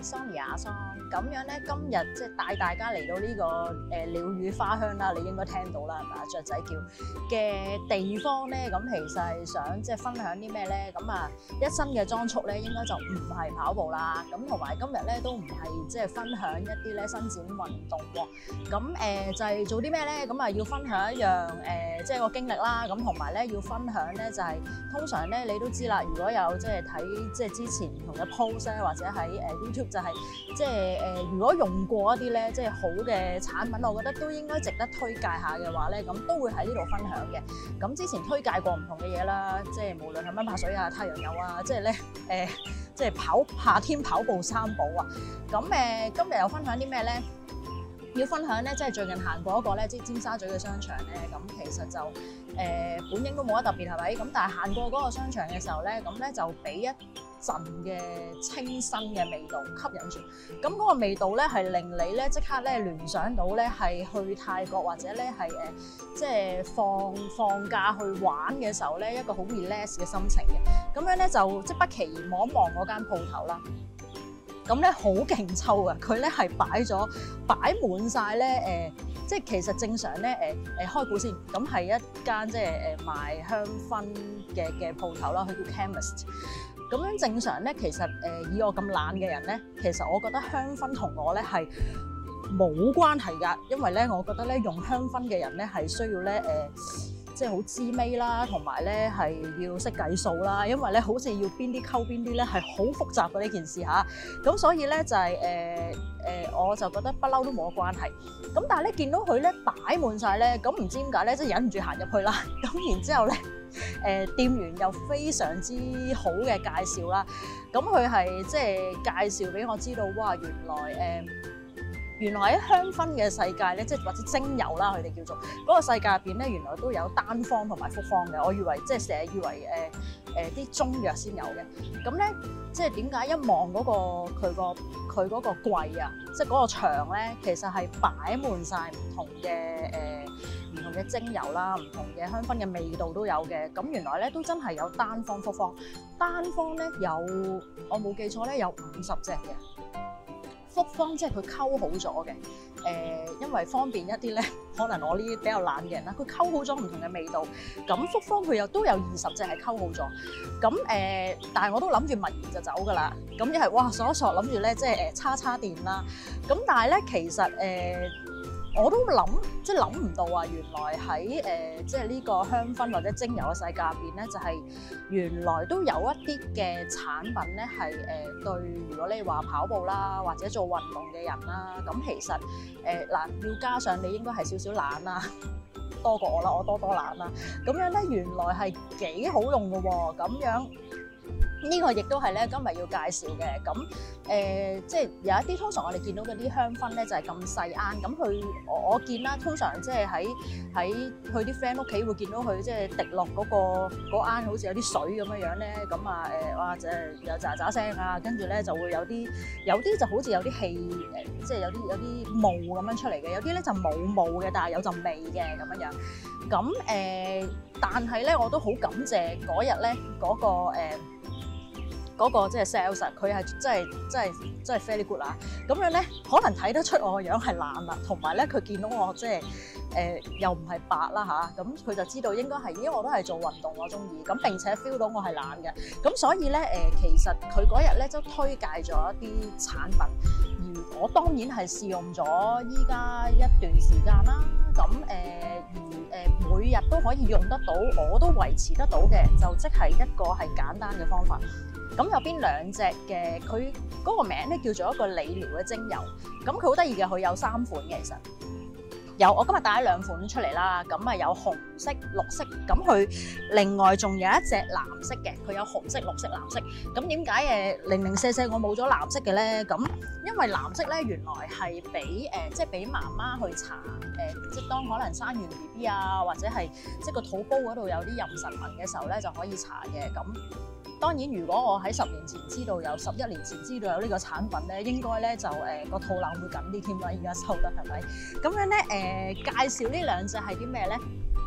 Sonia 桑，咁樣咧今日即係帶大家嚟到呢個鳥語花香啦，你應該聽到啦，係咪啊？雀仔叫嘅地方咧，咁其實係想即係分享啲咩咧？咁啊一身嘅裝束咧，應該就唔係跑步啦，咁同埋今日咧都唔係即係分享一啲咧伸展運動喎，咁就係做啲咩咧？咁啊要分享一樣即係個經歷啦，咁同埋咧要分享咧就係通常咧你都知啦，如果有即係睇即係之前唔同嘅 post 咧，或者喺YouTube 就係即係如果用過一啲咧即係好嘅產品，我覺得都應該值得推介下嘅話咧，咁都會喺呢度分享嘅。咁之前推介過唔同嘅嘢啦，即係無論係蚊怕水啊、太陽油啊，即係咧即係夏天跑步三寶啊。咁今日又分享啲咩咧？要分享咧，即係最近行過一個咧，即係尖沙咀嘅商場咧，咁其實就本應都冇乜特別係咪？咁但係行過嗰個商場嘅時候咧，咁咧就俾一陣嘅清新嘅味道吸引住，咁嗰個味道咧係令你咧即刻咧聯想到咧係去泰國或者咧係即係放假去玩嘅時候咧一個好 relax 嘅心情嘅，咁樣咧就即不其然望一望嗰間鋪頭啦。咁咧好勁抽啊！佢咧係擺滿晒咧即係其實正常咧開估先，咁係一間即係賣香薰嘅鋪頭啦，佢叫 Chemist。咁樣正常咧，其實以我咁懶嘅人咧，其實我覺得香薰同我咧係冇關係㗎，因為咧我覺得咧用香薰嘅人咧係需要咧即係好知味啦，同埋咧係要識計數啦，因為咧好似要邊啲溝邊啲咧係好複雜嘅呢件事嚇，咁所以咧就係我就覺得不嬲都冇乜關係。咁但係咧見到佢咧擺滿晒咧，咁唔知點解咧，即係忍唔住行入去啦。咁然之後咧店員又非常之好嘅介紹啦，咁佢係即係介紹俾我知道，哇原來喺香薰嘅世界咧，即係或者精油啦，佢哋叫做嗰個世界入邊咧，原來都有單方同埋複方嘅。我以為即係成日以為啲中藥先有嘅。咁咧，即係點解一望嗰個佢嗰個櫃啊，即係嗰個牆咧，其實係擺滿晒唔同嘅精油啦，唔同嘅香薰嘅味道都有嘅。咁原來咧都真係有單方複方，單方咧有我冇記錯咧有50隻嘅。複方即係佢溝好咗嘅，因為方便一啲咧，可能我呢啲比較懶嘅人啦，佢溝好咗唔同嘅味道。咁複方佢又都有20隻係溝好咗。咁但係我都諗住聞完就走㗎啦。咁一係哇索一索諗住咧，即係叉電啦。咁但係咧其實我都即係諗唔到啊！原來喺即係呢個香薰或者精油嘅世界入邊咧，就係原來都有一啲嘅產品咧係對，如果你話跑步啦或者做運動嘅人啦，咁其實嗱要加上你應該係少少懶啦，多過我啦，我多懶啦。咁樣咧原來係幾好用嘅喎，咁樣。呢個亦都係咧今日要介紹嘅，咁即係有一啲通常我哋見到嗰啲香薰咧就係咁細罌，咁我見啦，通常即係喺去啲 friend 屋企會見到佢即係滴落嗰罌好似有啲水咁樣咧，咁啊哇就係有喳喳聲啊，跟住咧就會有啲就好似有啲氣即係有啲霧咁樣出嚟嘅，有啲咧就冇霧嘅，但係有陣味嘅咁樣。咁但係咧我都好感謝嗰日咧嗰個即係 sales， 佢係真係 very good 啊！咁樣咧，可能睇得出我個樣係懶啦，同埋咧佢見到我即係又唔係白啦嚇，咁佢就知道應該係，因為我都係做運動我中意，咁並且 feel 到我係懶嘅，咁所以咧其實佢嗰日咧都推介咗一啲產品，而我當然係試用咗依家一段時間啦，咁每日都可以用得到，我都維持得到嘅，就即係一個係簡單嘅方法。咁有邊兩隻嘅，佢嗰個名咧叫做一個理療嘅精油，咁佢好得意嘅，佢有3款嘅其實。我今日帶咗2款出嚟啦，咁啊有紅色、綠色，咁佢另外仲有一隻藍色嘅，佢有紅色、綠色、藍色。咁點解零零舍舍我冇咗藍色嘅咧？咁因為藍色咧原來係俾媽媽去搽即係當可能生完 BB 啊，或者係即係個肚煲嗰度有啲妊娠紋嘅時候咧就可以搽嘅。咁當然，如果我喺10年前知道有11年前知道有呢個產品咧，應該咧就個肚腩會緊啲添啦。而家收得係咪？咁樣咧介紹呢兩隻係啲咩咧？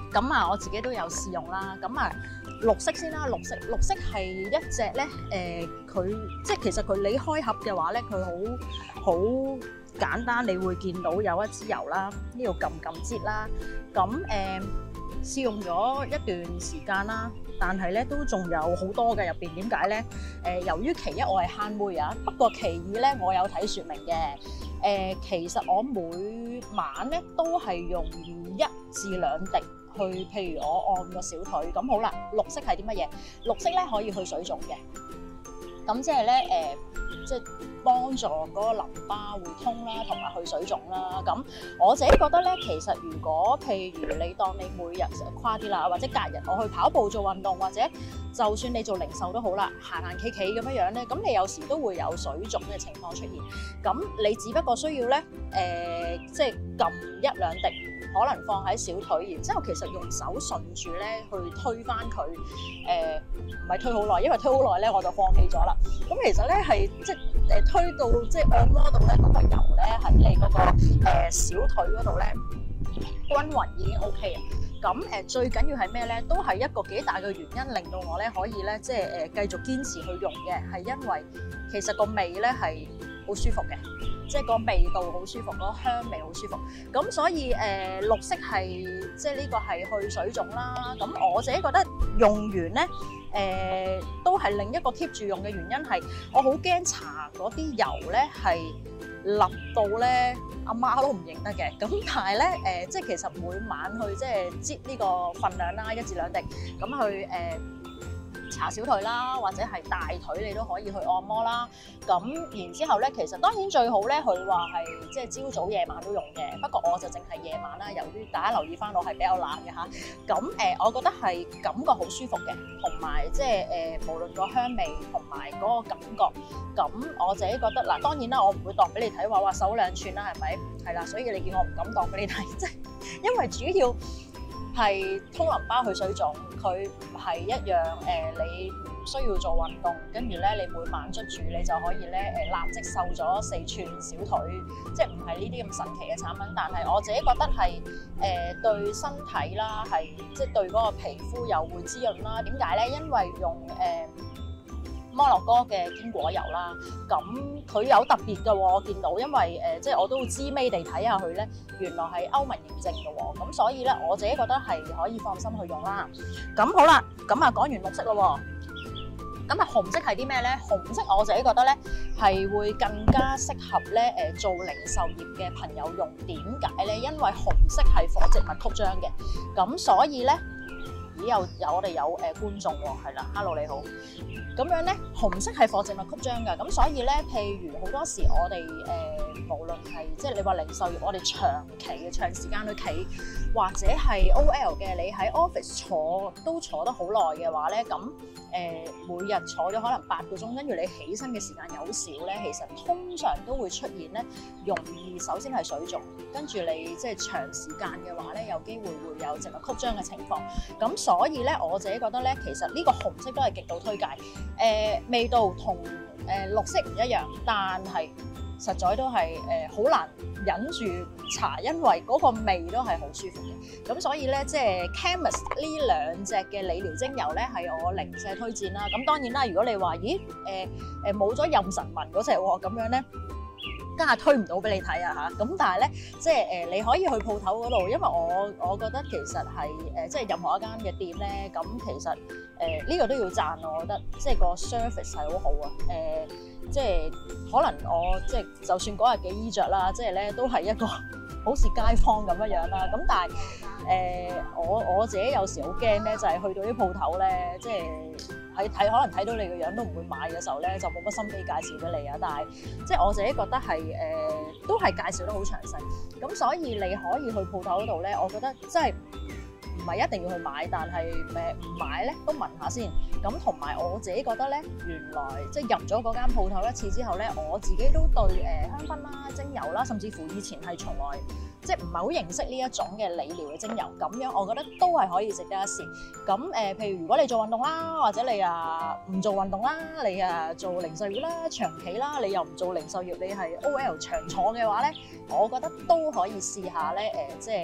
咁啊，我自己都有試用啦。咁啊，綠色先啦，綠色係一隻咧，佢即係其實佢你開盒嘅話咧，佢好簡單，你會見到有一支油啦，呢度撳掣啦。咁試用咗一段時間啦，但係咧都仲有好多嘅入邊。點解咧？由於其一我係慳妹啊，不過其二咧我有睇説明嘅。其實我每晚咧都係用1至2滴去，譬如我按個小腿。咁好啦，綠色係啲乜嘢？綠色咧可以去水腫嘅。咁即係咧即係幫助嗰個淋巴會通啦，同埋去水腫啦。咁我自己覺得咧，其實如果譬如你當你每日誇啲啦，或者隔日我去跑步做運動，或者就算你做零售都好啦，行行企企咁樣咧，咁你有時都會有水腫嘅情況出現。咁你只不過需要咧即係撳1、2滴，可能放喺小腿，然之後其實用手順住咧去推返佢。唔係推好耐，因為推好耐咧我就放棄咗啦。咁其實咧係即係推到即係按摩到咧嗰個油咧喺你嗰個小腿嗰度咧均勻已經 OK 啊。咁最緊要係咩咧？都係一個幾大嘅原因令到我咧可以咧即係繼續堅持去用嘅，係因為其實個味咧係好舒服嘅，即係個味道好舒服，個香味好舒服。咁所以綠色係即係呢個係去水腫啦。咁我自己覺得用完咧都係另一個 keep 住用嘅原因係我好驚搽嗰啲油咧係立到咧阿媽都唔認得嘅。咁但係咧即係其實每晚去即係擠呢個份量啦，1至2滴咁去搽小腿啦，或者係大腿你都可以去按摩啦。咁然之後咧，其實當然最好咧，佢話係即係朝早夜晚都用嘅。不過我就淨係夜晚啦，由於大家留意翻我係比較懶嘅嚇。咁我覺得係感覺好舒服嘅，同埋即係無論個香味同埋嗰個感覺。咁我自己覺得嗱，當然啦，我唔會當俾你睇話手2寸啦，係咪？係啦，所以你見我唔敢當俾你睇，即係因為主要係通淋巴去水腫，佢唔係一樣你唔需要做運動，跟住咧你每晚捽住你就可以咧立即瘦咗4寸小腿，即係唔係呢啲咁神奇嘅產品。但係我自己覺得係對身體啦，係即係對嗰個皮膚又會滋潤啦。點解咧？因為用摩洛哥嘅堅果油啦，咁佢有特別嘅喎，我見到，因為即係我都知尾地睇下佢咧，原來係歐盟認證嘅喎，咁所以咧我自己覺得係可以放心去用啦。咁好啦，咁啊講完綠色咯喎，咁啊紅色係啲咩咧？紅色我自己覺得咧係會更加適合咧做零售業嘅朋友用。點解咧？因為紅色係火植物曲張嘅，咁所以咧。咦，我哋有觀眾喎，係啦 ，Hello 你好。咁樣咧，紅色係火植物曲張㗎，咁所以咧，譬如好多時我哋無論係即係你話零售業，我哋長時間去企，或者係 OL 嘅，你喺 office 都坐得好耐嘅話咧，咁每日坐咗可能8個鐘，跟住你起身嘅時間有少咧，其實通常都會出現咧，容易首先係水腫，跟住你即係長時間嘅話咧，有機會會有植物曲張嘅情況。咁所以咧，我自己覺得咧，其實呢個紅色都係極度推介。味道同綠色唔一樣，但係實在都係好難忍住唔搽，因為嗰個味都係好舒服嘅。咁所以咧，即係 Chemist 呢2隻嘅理療精油咧，係我零舍推薦啦。咁當然啦，如果你話咦冇咗妊娠紋嗰隻喎，咁樣咧。家下推唔到俾你睇啊嚇，咁但係咧，即係你可以去鋪頭嗰度，因為我覺得其實係即係任何一間嘅店咧，咁其實呢個都要讚我覺得，即係個 service 係好好啊，即係可能我即係就算嗰日嘅衣着啦，即係咧都係一個好似街坊咁樣啦，咁但係我自己有時好驚咧，就係去到啲鋪頭咧，即係。可能睇到你個樣都唔會買嘅時候咧，就冇乜心機介紹俾你啊。但係即係我自己覺得係都係介紹得好詳細。咁所以你可以去鋪頭嗰度咧，我覺得即係唔係一定要去買，但係唔買咧都聞下先。咁同埋我自己覺得咧，原來即係入咗嗰間鋪頭一次之後咧，我自己都對香薰啦、精油啦，甚至乎以前係從來即係唔係好認識呢一種嘅理療嘅精油，咁樣我覺得都係可以值得一試。咁譬如如果你做運動啦，或者你唔做運動啦，你做零售業啦、長期啦，你又唔做零售業，你係 OL 長坐嘅話咧，我覺得都可以試下咧即係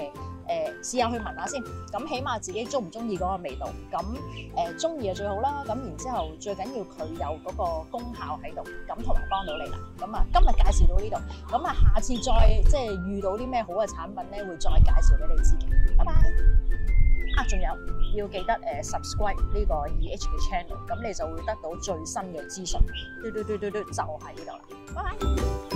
試下去聞下先，咁起碼自己中唔中意嗰個味道，咁中意就最好啦。咁然之後最緊要佢有嗰個功效喺度，咁同埋幫到你啦。咁啊，今日介紹到呢度，咁啊下次再即係遇到啲咩好嘅產品咧，會再介紹俾你知嘅。拜拜。仲有要記得subscribe 呢個 2H 嘅 channel，咁你就會得到最新嘅資訊。就係呢度啦，拜拜。